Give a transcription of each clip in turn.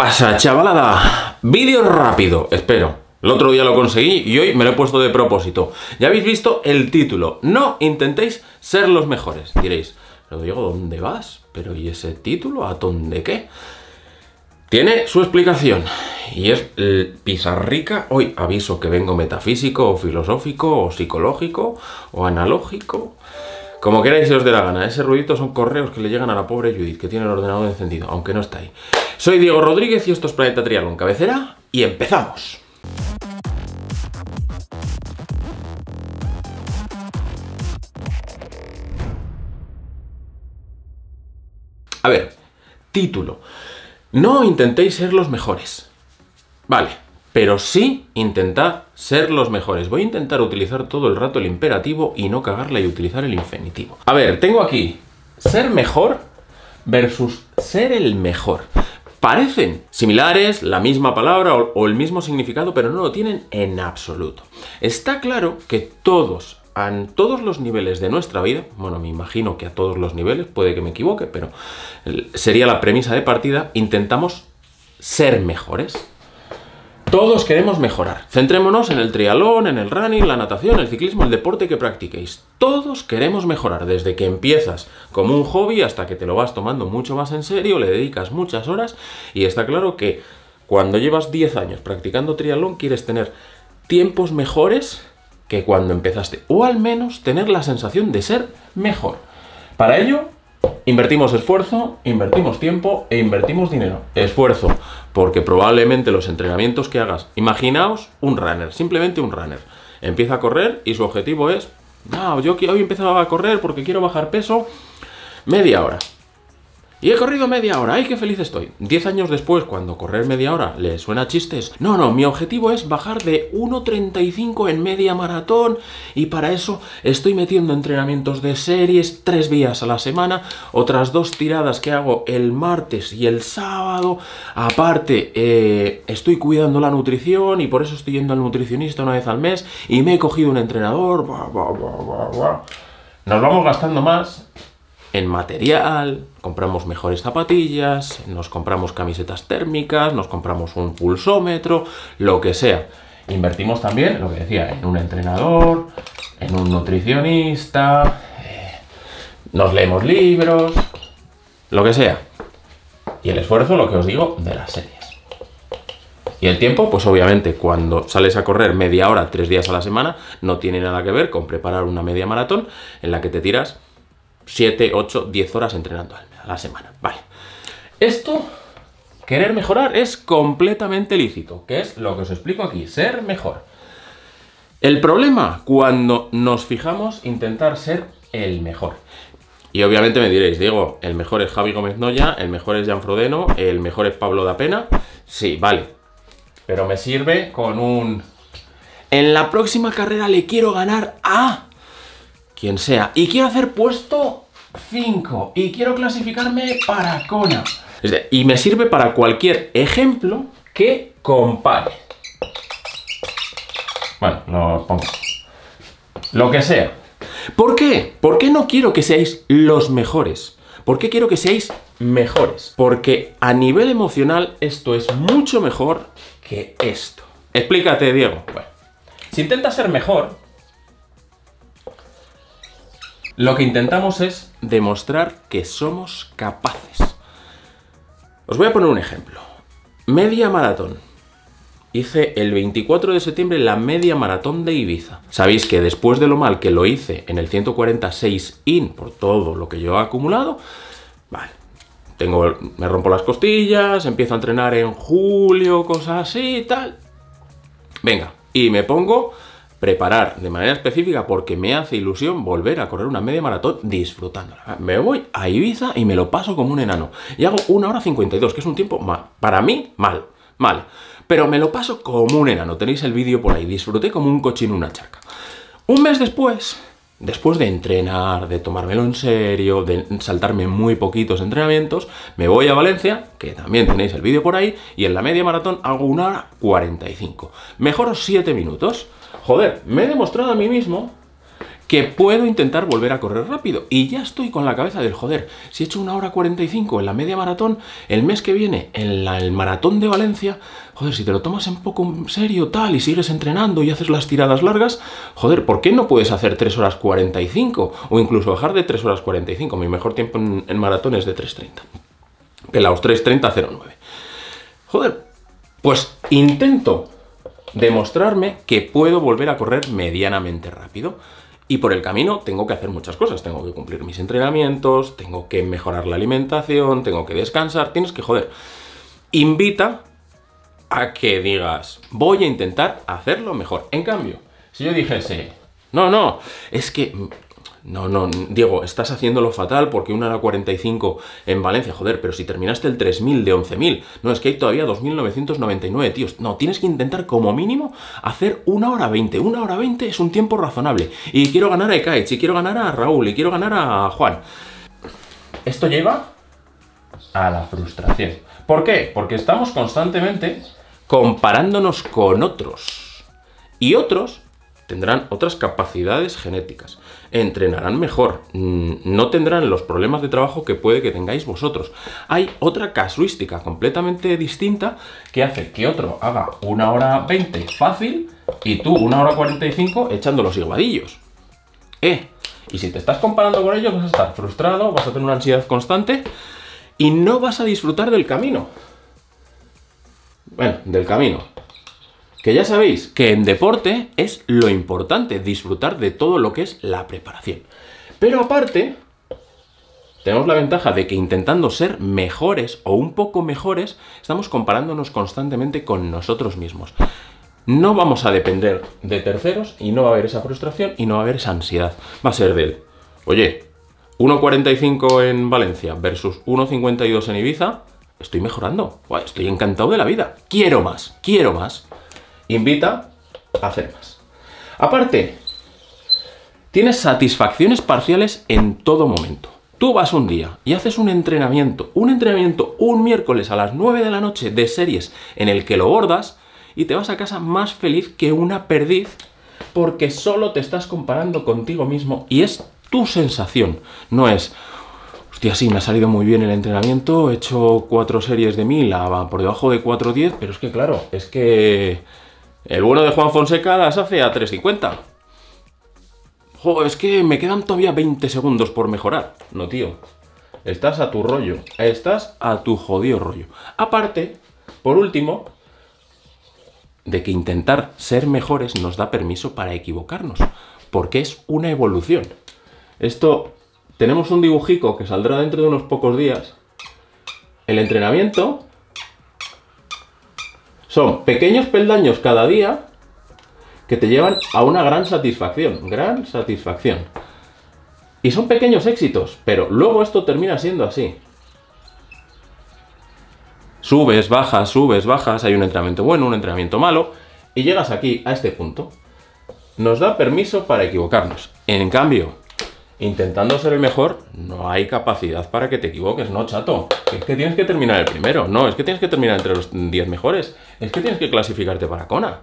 pasa, chavalada? Vídeo rápido, espero. El otro día lo conseguí y hoy me lo he puesto de propósito. Ya habéis visto el título. No intentéis ser los mejores. Diréis, pero Diego, ¿dónde vas? ¿Pero y ese título? ¿A dónde qué? Tiene su explicación. Y es pizarrica. Hoy aviso que vengo metafísico, o filosófico, o psicológico, o analógico. Como queráis se os dé la gana. Ese ruidito son correos que le llegan a la pobre Judith, que tiene el ordenador encendido, aunque no está ahí. Soy Diego Rodríguez y esto es Planeta Triatlón Cabecera. Y empezamos. A ver, título. No intentéis ser los mejores. Vale, pero sí intentad ser los mejores. Voy a intentar utilizar todo el rato el imperativo y no cagarla y utilizar el infinitivo. A ver, tengo aquí ser mejor versus ser el mejor. Parecen similares, la misma palabra o el mismo significado, pero no lo tienen en absoluto. Está claro que todos, a todos los niveles de nuestra vida, bueno, me imagino que a todos los niveles, puede que me equivoque, pero sería la premisa de partida, intentamos ser mejores. Todos queremos mejorar. Centrémonos en el triatlón, en el running, la natación, el ciclismo, el deporte que practiquéis. Todos queremos mejorar, desde que empiezas como un hobby hasta que te lo vas tomando mucho más en serio, le dedicas muchas horas y está claro que cuando llevas 10 años practicando triatlón quieres tener tiempos mejores que cuando empezaste, o al menos tener la sensación de ser mejor. Para ello, invertimos esfuerzo, invertimos tiempo e invertimos dinero. Esfuerzo, porque probablemente los entrenamientos que hagas, imaginaos un runner, simplemente un runner, empieza a correr y su objetivo es, no, yo hoy he empezado a correr porque quiero bajar peso media hora. Y he corrido media hora, ¡ay, qué feliz estoy! 10 años después, cuando correr media hora le suena a chistes, no, mi objetivo es bajar de 1,35 en media maratón y para eso estoy metiendo entrenamientos de series 3 días a la semana, otras 2 tiradas que hago el martes y el sábado, aparte estoy cuidando la nutrición y por eso estoy yendo al nutricionista una vez al mes y me he cogido un entrenador, Nos vamos gastando más en material, compramos mejores zapatillas, nos compramos camisetas térmicas, nos compramos un pulsómetro, lo que sea. Invertimos también, lo que decía, en un entrenador, en un nutricionista, nos leemos libros, lo que sea. Y el esfuerzo, lo que os digo, de las series. Y el tiempo, pues obviamente, cuando sales a correr media hora, 3 días a la semana, no tiene nada que ver con preparar una media maratón en la que te tiras 7, 8, 10 horas entrenando a la semana. Vale. Esto, querer mejorar, es completamente lícito, que es lo que os explico aquí, ser mejor. El problema, cuando nos fijamos intentar ser el mejor. Y obviamente me diréis, Diego, el mejor es Javi Gómez Noya, el mejor es Jan Frodeno, el mejor es Pablo da Pena. Sí, vale. Pero me sirve con un... En la próxima carrera le quiero ganar a... quien sea, y quiero hacer puesto 5 y quiero clasificarme para Kona. Y me sirve para cualquier ejemplo que compare. Bueno, lo pongo. Lo que sea. ¿Por qué? ¿Por qué no quiero que seáis los mejores? ¿Por qué quiero que seáis mejores? Porque a nivel emocional esto es mucho mejor que esto. Explícate, Diego. Bueno, si intentas ser mejor, lo que intentamos es demostrar que somos capaces. Os voy a poner un ejemplo. Media maratón. Hice el 24 de septiembre la media maratón de Ibiza. Sabéis que después de lo mal que lo hice en el 146 in, por todo lo que yo he acumulado, vale, me rompo las costillas, empiezo a entrenar en julio, cosas así y tal. Venga, y me pongo preparar de manera específica porque me hace ilusión volver a correr una media maratón disfrutándola. Me voy a Ibiza y me lo paso como un enano. Y hago 1 hora 52, que es un tiempo para mí mal. Pero me lo paso como un enano. Tenéis el vídeo por ahí. Disfruté como un cochino en una charca. Un mes después de entrenar, de tomármelo en serio, de saltarme muy poquitos entrenamientos, me voy a Valencia, que también tenéis el vídeo por ahí, y en la media maratón hago 1 hora 45. Mejoro 7 minutos. Joder, me he demostrado a mí mismo que puedo intentar volver a correr rápido. Y ya estoy con la cabeza del joder. Si he hecho 1 hora 45 en la media maratón, el mes que viene en el maratón de Valencia, joder, si te lo tomas un poco en serio tal y sigues entrenando y haces las tiradas largas, joder, ¿por qué no puedes hacer 3 horas 45? O incluso bajar de 3 horas 45. Mi mejor tiempo en maratón es de 3:30. Pelaos, 3:30:09. Joder, pues intento demostrarme que puedo volver a correr medianamente rápido. Y por el camino tengo que hacer muchas cosas. Tengo que cumplir mis entrenamientos, tengo que mejorar la alimentación, tengo que descansar. Tienes que, joder, invita a que digas, voy a intentar hacerlo mejor. En cambio, si yo dijese, no, es que... No, Diego, estás haciéndolo fatal porque 1 hora 45 en Valencia, joder, pero si terminaste el 3000 de 11.000, no, es que hay todavía 2.999, tíos. No, tienes que intentar como mínimo hacer 1 hora 20. 1 hora 20 es un tiempo razonable. Y quiero ganar a Ekaich, y quiero ganar a Raúl, y quiero ganar a Juan. Esto lleva a la frustración. ¿Por qué? Porque estamos constantemente comparándonos con otros. Y otros tendrán otras capacidades genéticas, entrenarán mejor, no tendrán los problemas de trabajo que puede que tengáis vosotros. Hay otra casuística completamente distinta que hace que otro haga 1 hora 20 fácil y tú 1 hora 45 echando los higuadillos. Y si te estás comparando con ellos vas a estar frustrado, vas a tener una ansiedad constante y no vas a disfrutar del camino. Bueno, del camino. Que ya sabéis que en deporte es lo importante, disfrutar de todo lo que es la preparación. Pero aparte, tenemos la ventaja de que intentando ser mejores o un poco mejores, estamos comparándonos constantemente con nosotros mismos. No vamos a depender de terceros y no va a haber esa frustración y no va a haber esa ansiedad. Va a ser del, oye, 1:45 en Valencia versus 1:52 en Ibiza, estoy mejorando, estoy encantado de la vida, quiero más, quiero más. Invita a hacer más. Aparte, tienes satisfacciones parciales en todo momento. Tú vas un día y haces un entrenamiento un miércoles a las 9 de la noche de series en el que lo bordas y te vas a casa más feliz que una perdiz porque solo te estás comparando contigo mismo y es tu sensación, no es... Hostia, sí, me ha salido muy bien el entrenamiento, he hecho 4 series de 1000 por debajo de 4:10, pero es que claro, es que... El bueno de Juan Fonseca las hace a 3:50. Jo, es que me quedan todavía 20 segundos por mejorar. No, tío. Estás a tu rollo. Estás a tu jodido rollo. Aparte, por último, de que intentar ser mejores nos da permiso para equivocarnos. Porque es una evolución. Esto, tenemos un dibujico que saldrá dentro de unos pocos días. El entrenamiento... Son pequeños peldaños cada día que te llevan a una gran satisfacción. Gran satisfacción. Y son pequeños éxitos, pero luego esto termina siendo así. Subes, bajas, hay un entrenamiento bueno, un entrenamiento malo, y llegas aquí, a este punto. Nos da permiso para equivocarnos. En cambio, intentando ser el mejor, no hay capacidad para que te equivoques, no, chato. Es que tienes que terminar el primero, no, es que tienes que terminar entre los 10 mejores, es que tienes que clasificarte para Kona.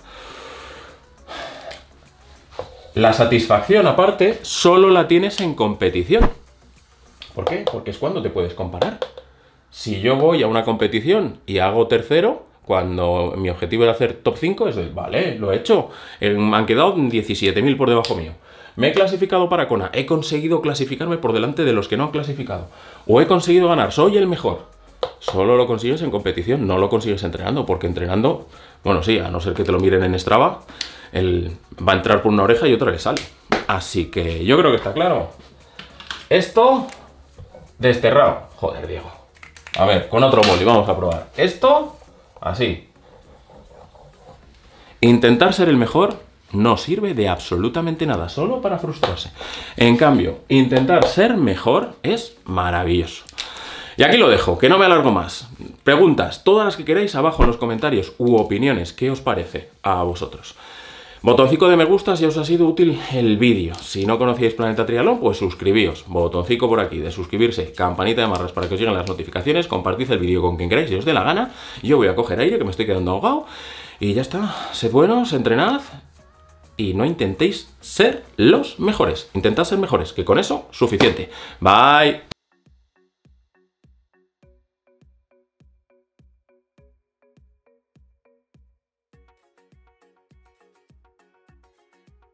La satisfacción, aparte, solo la tienes en competición. ¿Por qué? Porque es cuando te puedes comparar. Si yo voy a una competición y hago tercero, cuando mi objetivo era hacer top 5, es de, vale, lo he hecho. Me han quedado 17.000 por debajo mío. Me he clasificado para Kona, he conseguido clasificarme por delante de los que no han clasificado. O he conseguido ganar, soy el mejor. Solo lo consigues en competición, no lo consigues entrenando, porque entrenando, bueno, sí, a no ser que te lo miren en Strava, él va a entrar por una oreja y otra le sale. Así que yo creo que está claro. Esto, desterrado. Joder, Diego. A ver, con otro boli, vamos a probar. Esto, así. Intentar ser el mejor no sirve de absolutamente nada, solo para frustrarse. En cambio, intentar ser mejor es maravilloso. Y aquí lo dejo, que no me alargo más. Preguntas, todas las que queráis abajo en los comentarios u opiniones, ¿qué os parece a vosotros? Botoncito de me gusta si os ha sido útil el vídeo. Si no conocíais Planeta Triatlón, pues suscribíos. Botoncito por aquí de suscribirse, campanita de marras para que os lleguen las notificaciones, compartid el vídeo con quien queráis si os dé la gana. Yo voy a coger aire, que me estoy quedando ahogado. Y ya está, sed buenos, entrenad y no intentéis ser los mejores. Intentad ser mejores, que con eso, suficiente. Bye.